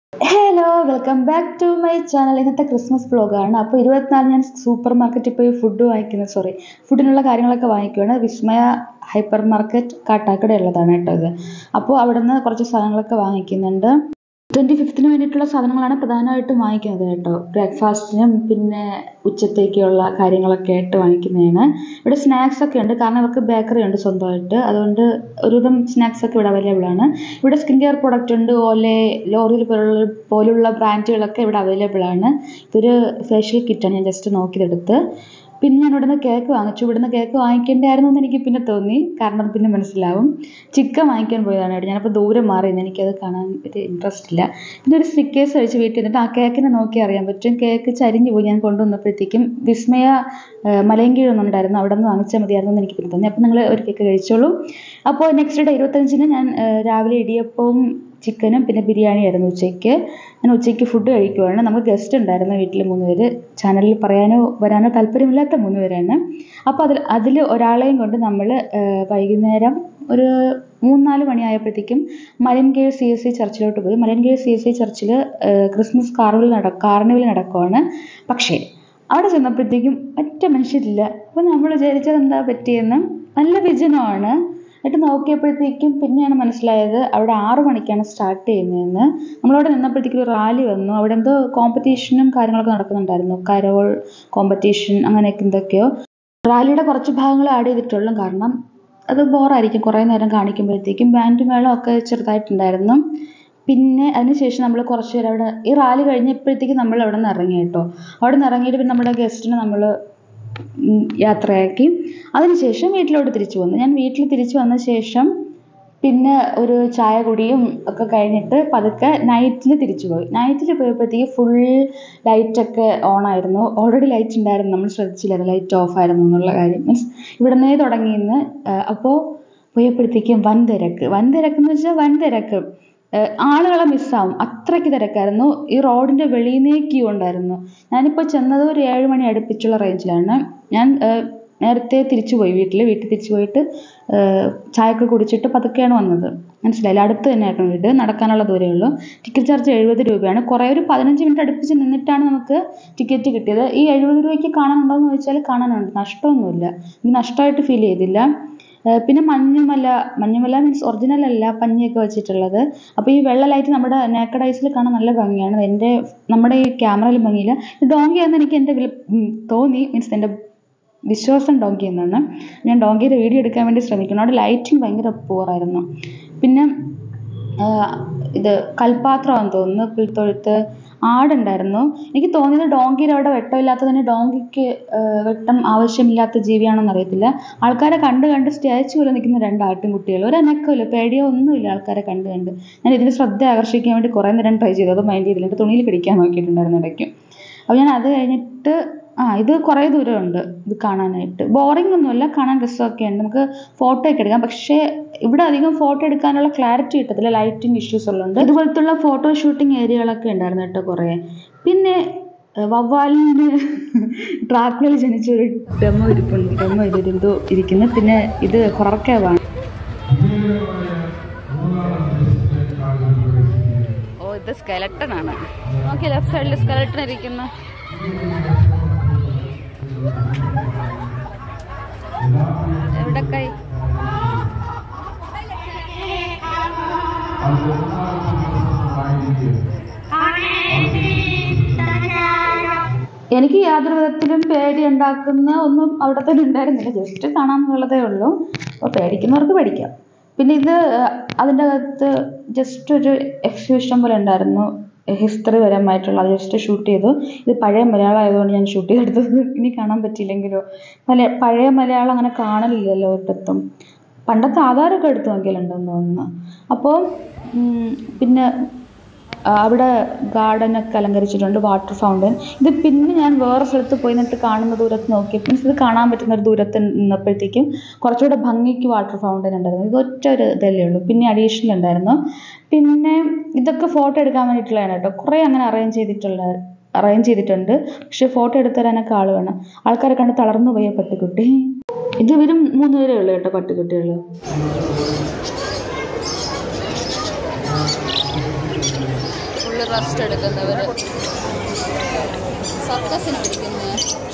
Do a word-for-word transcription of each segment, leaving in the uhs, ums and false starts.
Hello welcome back to my channel. ഇന്നത്തെ Christmas വ്ളോഗാണ്. അപ്പോൾ ഇരുപത്തിനാല് ഞാൻ സൂപ്പർ മാർക്കറ്റിൽ പോയി ഫുഡ് വാങ്ങിക്കുന്നത് സോറി ഫുഡിനുള്ള കാര്യങ്ങളൊക്കെ വാങ്ങിക്കുകയാണ്. വിസ്മയ ഹൈപ്പർ മാർക്കറ്റ് കാട്ടാക്കട ഉള്ളതാണ് കേട്ടോ ഇത്. അപ്പോൾ അവിടെ നിന്ന് കുറച്ച് സാധനങ്ങളൊക്കെ വാങ്ങിക്കുന്നുണ്ട്. ട്വൻറ്റി ഫിഫ്ത്തിന് വേണ്ടിയിട്ടുള്ള സാധനങ്ങളാണ് പ്രധാനമായിട്ടും വാങ്ങിക്കുന്നത് കേട്ടോ. ബ്രേക്ക്ഫാസ്റ്റിനും പിന്നെ ഉച്ചത്തേക്കുള്ള കാര്യങ്ങളൊക്കെ ആയിട്ട് വാങ്ങിക്കുന്നതാണ്. ഇവിടെ സ്നാക്സ് ഒക്കെ ഉണ്ട്, കാരണം അവർക്ക് ബേക്കറി ഉണ്ട് സ്വന്തമായിട്ട്. അതുകൊണ്ട് ഒരുവിധം സ്നാക്സ് ഒക്കെ ഇവിടെ അവൈലബിൾ ആണ്. ഇവിടെ സ്കിൻ കെയർ പ്രൊഡക്റ്റ് ഉണ്ട്, ഓലെ ലോറിയൽ പോലുള്ള പോലുള്ള ബ്രാൻഡുകളൊക്കെ ഇവിടെ അവൈലബിൾ ആണ്. ഇതൊരു ഫേഷ്യൽ കിറ്റാണ്, ഞാൻ ജസ്റ്റ് നോക്കിയതെടുത്ത്. പിന്നെ ഞാൻ ഇവിടുന്ന് കേക്ക് വാങ്ങിച്ചു. ഇവിടുന്ന് കേക്ക് വാങ്ങിക്കേണ്ടായിരുന്നു എന്ന് എനിക്ക് പിന്നെ തോന്നി, കാരണം പിന്നെ മനസ്സിലാവും. ചിക്കൻ വാങ്ങിക്കാൻ പോയതാണ് കേട്ടോ. ഞാനപ്പോൾ ദൂരെ മാറിയിരുന്നു, എനിക്കത് കാണാൻ ഒരു ഇൻട്രസ്റ്റ് ഇല്ല. പിന്നെ ഒരു സ്റ്റിക്കേഴ്സ് അടിച്ച് വീട്ടിൽ നിന്നിട്ട് ആ കേക്കിനെ നോക്കി അറിയാൻ പറ്റും. കേക്ക് ചരിഞ്ഞു പോയി. ഞാൻ കൊണ്ടുവന്നപ്പോഴത്തേക്കും വിസ്മയ മലയൻകീഴൊന്നുണ്ടായിരുന്നു, അവിടെ നിന്ന് വാങ്ങിച്ചാൽ മതിയായിരുന്നു എന്ന് എനിക്ക് പിന്നെ തോന്നി. അപ്പോൾ നിങ്ങൾ ഒരു കേക്ക് കഴിച്ചോളൂ. അപ്പോൾ നെക്സ്റ്റ് ഡേ ഇരുപത്തഞ്ചിന് ഞാൻ രാവിലെ ഇടിയപ്പവും ചിക്കനും പിന്നെ ബിരിയാണി ആയിരുന്നു ഉച്ചയ്ക്ക്. ഞാൻ ഉച്ചയ്ക്ക് ഫുഡ് കഴിക്കുവാണ്. നമുക്ക് ഗസ്റ്റ് ഉണ്ടായിരുന്നു വീട്ടിൽ മൂന്ന് പേര്. ചാനലിൽ പറയാനോ വരാനോ താല്പര്യമില്ലാത്ത മൂന്ന് പേരാണ്. അപ്പോൾ അതിൽ അതിൽ ഒരാളെയും കൊണ്ട് നമ്മൾ വൈകുന്നേരം ഒരു മൂന്നാല് മണിയായപ്പോഴത്തേക്കും മലയൻകീഴ് സി എസ് സി ചർച്ചിലോട്ട് പോയി. മലയൻകീഴ് സി എസ് സി ചർച്ചിൽ ക്രിസ്മസ് കാർണിവൽ നട കാർണിവൽ നടക്കുവാണ്. പക്ഷേ അവിടെ ചെന്നപ്പോഴത്തേക്കും ഒറ്റ മനുഷ്യരില്ല. അപ്പോൾ നമ്മൾ വിചാരിച്ചത് എന്താ പറ്റിയെന്ന്. നല്ല വിജനമാണ്. എന്നിട്ട് നോക്കിയപ്പോഴത്തേക്കും പിന്നെയാണ് മനസ്സിലായത് അവിടെ ആറു മണിക്കാണ് സ്റ്റാർട്ട് ചെയ്യുന്നതെന്ന്. നമ്മളവിടെ നിന്നപ്പോഴത്തേക്കും ഒരു റാലി വന്നു. അവിടെ എന്തോ കോമ്പറ്റീഷനും കാര്യങ്ങളൊക്കെ നടക്കുന്നുണ്ടായിരുന്നു, കരോൾ കോമ്പറ്റീഷൻ അങ്ങനെയൊക്കെ എന്തൊക്കെയോ. റാലിയുടെ കുറച്ച് ഭാഗങ്ങൾ ആഡ് ചെയ്തിട്ടുള്ളൂ, കാരണം അത് ബോറായിരിക്കും കുറേ നേരം കാണിക്കുമ്പോഴത്തേക്കും. ബാൻഡ് മേളം ഒക്കെ ചെറുതായിട്ടുണ്ടായിരുന്നു. പിന്നെ അതിനുശേഷം നമ്മൾ കുറച്ച് നേരം അവിടെ ഈ റാലി കഴിഞ്ഞപ്പോഴത്തേക്കും നമ്മൾ അവിടെ നിന്ന് ഇറങ്ങി കേട്ടോ. അവിടെ നിന്ന് ഇറങ്ങിയിട്ട് പിന്നെ നമ്മുടെ ഗസ്റ്റിനെ നമ്മൾ യാത്രയാക്കി. അതിനുശേഷം വീട്ടിലോട്ട് തിരിച്ചു വന്നു. ഞാൻ വീട്ടിൽ തിരിച്ചു വന്ന ശേഷം പിന്നെ ഒരു ചായ കുടിയും ഒക്കെ കഴിഞ്ഞിട്ട് പതുക്കെ നൈറ്റിൽ തിരിച്ചു പോയി. നൈറ്റിൽ പോയപ്പോഴത്തേക്ക് ഫുൾ ലൈറ്റൊക്കെ ഓണായിരുന്നു. ഓൾറെഡി ലൈറ്റ് ഉണ്ടായിരുന്നു, നമ്മൾ ശ്രദ്ധിച്ചില്ലായിരുന്നു ലൈറ്റ് ഓഫ് ആയിരുന്നു എന്നുള്ള കാര്യം. മീൻസ് ഇവിടെ നിന്നേ തുടങ്ങിയെന്ന്. അപ്പോൾ പോയപ്പോഴത്തേക്കും വൻ തിരക്ക്. വൻ തിരക്കെന്ന് വെച്ചാൽ വൻ തിരക്ക്. ആളുകളെ മിസ്സാവും, അത്രയ്ക്ക് തിരക്കായിരുന്നു. ഈ റോഡിൻ്റെ വെളിയിൽ നിന്നേ ക്യൂ ഉണ്ടായിരുന്നു. ഞാനിപ്പോൾ ചെന്നത് ഒരു ഏഴ് മണി അടുപ്പിച്ചുള്ള റേഞ്ചിലാണ്. ഞാൻ നേരത്തെ തിരിച്ചു പോയി വീട്ടിൽ വീട്ടിൽ തിരിച്ചു പോയിട്ട് ചായയൊക്കെ കുടിച്ചിട്ട് പതുക്കെയാണ് വന്നത്. മനസ്സിലായില്ല, അടുത്ത് തന്നെയായിരുന്നു വീട്, നടക്കാനുള്ള ദൂരമേ ഉള്ളൂ. ടിക്കറ്റ് ചാർജ് എഴുപത് രൂപയാണ്. കുറേ ഒരു പതിനഞ്ച് മിനിറ്റ് അടുപ്പിച്ച് നിന്നിട്ടാണ് നമുക്ക് ടിക്കറ്റ് കിട്ടിയത്. ഈ എഴുപത് രൂപയ്ക്ക് കാണാനുണ്ടോ എന്ന് ചോദിച്ചാൽ കാണാനുണ്ട്, നഷ്ടമൊന്നുമില്ല. എനിക്ക് നഷ്ടമായിട്ട് ഫീൽ ചെയ്തില്ല. പിന്നെ മഞ്ഞുമല മഞ്ഞുമല മീൻസ് ഒറിജിനൽ അല്ല, പഞ്ഞിയൊക്കെ വെച്ചിട്ടുള്ളത്. അപ്പോൾ ഈ വെള്ള ലൈറ്റ് നമ്മുടെ നേക്കഡ് ഐസിൽ കാണാൻ നല്ല ഭംഗിയാണ്. എൻ്റെ നമ്മുടെ ഈ ക്യാമറയിൽ ഭംഗിയില്ല. ഡോങ്കിയാണെന്ന് എനിക്ക് എൻ്റെ തോന്നി, മീൻസ് എൻ്റെ വിശ്വാസം ഡോങ്കി എന്നാണ്. ഞാൻ ഡോങ്കിയുടെ വീഡിയോ എടുക്കാൻ വേണ്ടി ശ്രമിക്കുന്നു. അവിടെ ലൈറ്റിങ് ഭയങ്കര പൂറായിരുന്നു. പിന്നെ ഇത് കൽപ്പാത്രമാണെന്ന് തോന്നുന്നു, പുൽത്തൊഴുത്ത്. ആടുണ്ടായിരുന്നു. എനിക്ക് തോന്നിയത് ഡോങ്കിയുടെ അവിടെ വെട്ടമില്ലാത്തതിന് ഡോങ്കിക്ക് വെട്ടം ആവശ്യമില്ലാത്ത ജീവിയാണെന്ന് അറിയത്തില്ല. ആൾക്കാരെ കണ്ട് കണ്ട് സ്റ്റാച്ചു പോലെ നിൽക്കുന്ന രണ്ട് ആട്ടിൻകുട്ടികൾ. ഒരു അനക്കമില്ല, പേടിയോ ഒന്നുമില്ല. ആൾക്കാരെ കണ്ട് കണ്ട് ഞാൻ ഇതിന് ശ്രദ്ധ ആകർഷിക്കാൻ വേണ്ടി കുറേ നേരം ട്രൈ ചെയ്തു, അത് മൈൻഡ് ചെയ്തില്ല. എൻ്റെ തുണിയിൽ പിടിക്കാൻ നോക്കിയിട്ടുണ്ടായിരുന്നു ഇടയ്ക്ക്. അപ്പോൾ ഞാൻ അത് കഴിഞ്ഞിട്ട് ആ ഇത് കുറേ ദൂരമുണ്ട് ഇത് കാണാനായിട്ട്. ബോറിംഗ് ഒന്നുമല്ല, കാണാൻ രസമൊക്കെ ഉണ്ട്, നമുക്ക് ഫോട്ടോ ഒക്കെ എടുക്കാം. പക്ഷേ ഇവിടെ അധികം ഫോട്ടോ എടുക്കാനുള്ള ക്ലാരിറ്റി കിട്ടത്തില്ല, ലൈറ്റിംഗ് ഇഷ്യൂസ് ഉള്ളതുകൊണ്ട്. ഇതുപോലത്തുള്ള ഫോട്ടോ ഷൂട്ടിംഗ് ഏരിയകളൊക്കെ ഉണ്ടായിരുന്നു കേട്ടോ കുറേ. പിന്നെ വവ്വാലിന് ട്രാക്കിൽ ജനിച്ചൊരു ഡെമോ ഇരിപ്പുണ്ട്, ഡെമോ ഇതെന്തോ ഇരിക്കുന്നു. പിന്നെ ഇത് ഹൊറർ കേവാണ്. ഓ ഇത് സ്കെലട്ടൺ ആണ്. നോക്കി ലെഫ്റ്റ് സൈഡിൽ സ്കെലട്ടൺ ഇരിക്കുന്ന. എവിടെ കൈ എനിക്ക് യാതൊരു വിധത്തിലും പേടി ഉണ്ടാക്കുന്ന ഒന്നും അവിടെ തന്നെ ഉണ്ടായിരുന്നില്ല, ജസ്റ്റ് കാണാമെന്നുള്ളതേ ഉള്ളൂ. അപ്പോൾ പേടിക്കുന്നവർക്ക് പേടിക്കാം. പിന്നെ ഇത് അതിൻ്റെ അകത്ത് ജസ്റ്റ് ഒരു എക്സിബിഷൻ പോലെ ഉണ്ടായിരുന്നു, ഹിസ്റ്ററി പരമായിട്ടുള്ള. അത് ജസ്റ്റ് ഷൂട്ട് ചെയ്തു. ഇത് പഴയ മലയാളം ആയതുകൊണ്ട് ഞാൻ ഷൂട്ട് ചെയ്തെടുത്തത്. ഇനി കാണാൻ പറ്റിയില്ലെങ്കിലോ. മല പഴയ മലയാളം അങ്ങനെ കാണലില്ലല്ലോ ഒരിടത്തും. പണ്ടത്തെ ആധാരമൊക്കെ എടുത്ത് നോക്കിയാലുണ്ടെന്ന് തോന്നുന്നു. അപ്പോൾ പിന്നെ അവിടെ ഗാർഡനൊക്കെ അലങ്കരിച്ചിട്ടുണ്ട്, വാട്ടർ ഫൗണ്ടൻ. ഇത് പിന്നെ ഞാൻ വേറെ സ്ഥലത്ത് പോയി നിന്നിട്ട് കാണുന്ന ദൂരത്ത് നോക്കിയപ്പോൾ മീൻസ് ഇത് കാണാൻ പറ്റുന്ന ഒരു ദൂരത്ത് നിന്നപ്പോഴത്തേക്കും കുറച്ചുകൂടെ ഭംഗിക്ക് വാട്ടർ ഫൗണ്ടൻ ഉണ്ടായിരുന്നു. ഇത് ഒറ്റ ഒരു ഇതല്ലേ ഉള്ളൂ. പിന്നെ അഡീഷണൽ ഉണ്ടായിരുന്നു. പിന്നെ ഇതൊക്കെ ഫോട്ടോ എടുക്കാൻ വേണ്ടിയിട്ടുള്ളതാണ് കേട്ടോ. കുറേ അങ്ങനെ അറേഞ്ച് ചെയ്തിട്ടുള്ള അറേഞ്ച് ചെയ്തിട്ടുണ്ട്. പക്ഷെ ഫോട്ടോ എടുത്തു തരാനൊക്കെ ആൾ വേണം. ആൾക്കാരെ കണ്ട് തളർന്നു പോയ പട്ടിക്കുട്ടി. ഇത് ഇവരും മൂന്ന് പേരേ ഉള്ളൂ കേട്ടോ പട്ടിക്കുട്ടികൾ. ഫുള്ള് റെസ്റ്റ് എടുക്കുന്നവർ സർക്കസിന് പിടിക്കുന്നത്.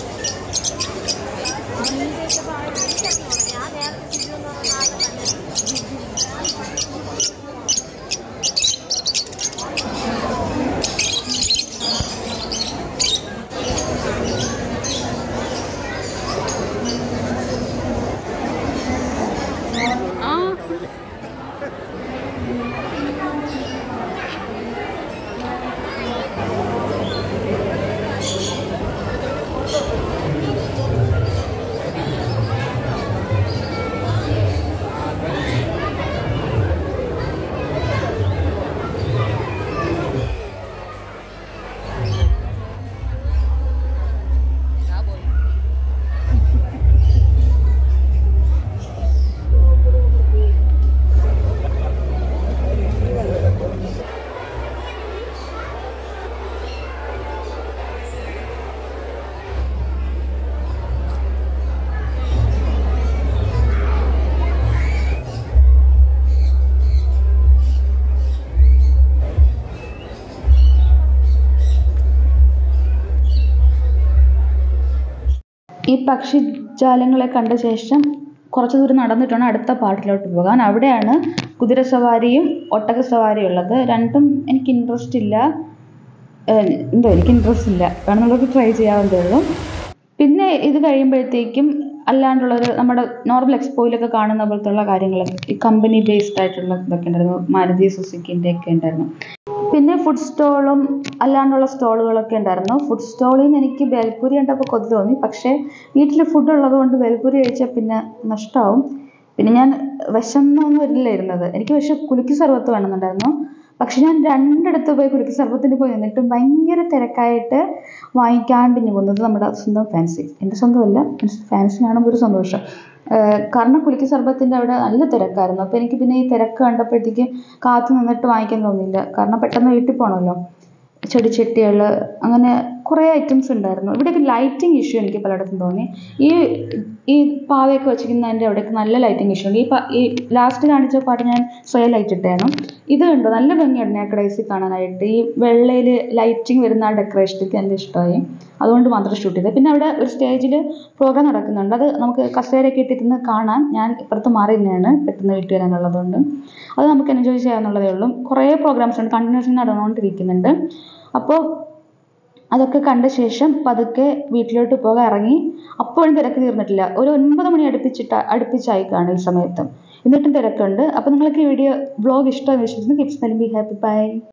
ഈ പക്ഷിജാലങ്ങളെ കണ്ട ശേഷം കുറച്ച് ദൂരം നടന്നിട്ടാണ് അടുത്ത പാർട്ടിലോട്ട് പോകാൻ. അവിടെയാണ് കുതിരസവാരിയും ഒട്ടകസവാരിയും ഉള്ളത്. രണ്ടും എനിക്ക് ഇൻട്രസ്റ്റ് ഇല്ല, എന്തോ എനിക്ക് ഇൻട്രസ്റ്റ് ഇല്ല, വേണമെന്നുള്ളവർക്ക് ട്രൈ ചെയ്യാവുന്നതേ ഉള്ളൂ. പിന്നെ ഇത് കഴിയുമ്പോഴത്തേക്കും അല്ലാണ്ടുള്ളൊരു നമ്മുടെ നോർമൽ എക്സ്പോയിലൊക്കെ കാണുന്ന പോലത്തുള്ള കാര്യങ്ങളൊക്കെ ഈ കമ്പനി ബേസ്ഡ് ആയിട്ടുള്ള ഇതൊക്കെ ഉണ്ടായിരുന്നു. മാരുതി സുസുക്കിൻ്റെ ഒക്കെ ഉണ്ടായിരുന്നു. പിന്നെ ഫുഡ് സ്റ്റോളും അല്ലാണ്ടുള്ള സ്റ്റോളുകളൊക്കെ ഉണ്ടായിരുന്നു. ഫുഡ് സ്റ്റോളിൽ നിന്ന് എനിക്ക് ബേൽപൂരി കണ്ടപ്പോൾ കൊതി തോന്നി. പക്ഷേ വീട്ടിൽ ഫുഡ് ഉള്ളത് കൊണ്ട് ബേൽപൂരി കഴിച്ചാൽ പിന്നെ നഷ്ടമാവും. പിന്നെ ഞാൻ വിശന്നൊന്നും വരില്ല ഇരുന്നത്. എനിക്ക് പക്ഷേ കുലുക്കി സർബത്ത് വേണമെന്നുണ്ടായിരുന്നു. പക്ഷെ ഞാൻ രണ്ടിടത്ത് പോയി കുലുക്കി സർബത്തിന് പോയി നിന്നിട്ടും ഭയങ്കര തിരക്കായിട്ട് വാങ്ങിക്കാണ്ട് ഇനി പോകുന്നത് നമ്മുടെ സ്വന്തം ഫാൻസി. എൻ്റെ സ്വന്തമല്ല, ഫാൻസി കാണുമ്പോൾ ഒരു സന്തോഷം. കാരണം കുലുക്കി സർബത്തിൻ്റെ അവിടെ നല്ല തിരക്കായിരുന്നു. അപ്പോൾ എനിക്ക് പിന്നെ ഈ തിരക്ക് കണ്ടപ്പോഴത്തേക്ക് കാത്തു നിന്നിട്ട് വാങ്ങിക്കാൻ തോന്നിയില്ല. കാരണം പെട്ടെന്ന് വീട്ടിൽ പോകണമല്ലോ. ചെടിച്ചട്ടികൾ അങ്ങനെ കുറേ ഐറ്റംസ് ഉണ്ടായിരുന്നു. ഇവിടെയൊക്കെ ലൈറ്റിംഗ് ഇഷ്യൂ എനിക്ക് പലയിടത്തും തോന്നി. ഈ ഈ പാവയൊക്കെ വെച്ചിരിക്കുന്നതിൻ്റെ അവിടെയൊക്കെ നല്ല ലൈറ്റിംഗ് ഇഷ്യൂ ഉണ്ട്. ഈ ഈ ലാസ്റ്റ് കാണിച്ച പാട്ട് ഞാൻ സ്വയം ലൈറ്റ് ഇട്ടായിരുന്നു. ഇത് കണ്ടോ, നല്ല ഭംഗിയുണ്ട് ആ ക്രൈസിൽ കാണാനായിട്ട്. ഈ വെള്ളയിൽ ലൈറ്റിംഗ് വരുന്ന ആ ഡെക്കറേഷൻ എനിക്ക് നല്ല ഇഷ്ടമായി. അതുകൊണ്ട് മാത്രം ഷൂട്ട് ചെയ്തത്. പിന്നെ അവിടെ ഒരു സ്റ്റേജിൽ പ്രോഗ്രാം നടക്കുന്നുണ്ട്. അത് നമുക്ക് കസേരയൊക്കെ ഇട്ടിരുന്ന് കാണാൻ. ഞാൻ ഇപ്പുറത്ത് മാറി തന്നെയാണ് പെട്ടെന്ന് വീട്ടിൽ വരാനുള്ളതുകൊണ്ട്. അത് നമുക്ക് എൻജോയ് ചെയ്യാമെന്നുള്ളതേ ഉള്ളൂ. കുറേ പ്രോഗ്രാംസ് ഉണ്ട്, കണ്ടിന്യൂസ്ലി നടന്നുകൊണ്ടിരിക്കുന്നുണ്ട്. അപ്പോൾ അതൊക്കെ കണ്ട ശേഷം പതുക്കെ വീട്ടിലോട്ട് പോകാൻ ഇറങ്ങി. അപ്പോഴും തിരക്ക് തീർന്നിട്ടില്ല. ഒരു ഒൻപത് മണി അടുപ്പിച്ചിട്ട് അടുപ്പിച്ചായി കാണും ഈ സമയത്ത്. എന്നിട്ടും തിരക്കുണ്ട്. അപ്പോൾ നിങ്ങൾക്ക് ഈ വീഡിയോ വ്ളോഗ് ഇഷ്ടമെന്ന് വിശ്വസിക്കുന്നു. Keep smiling, be happy, by.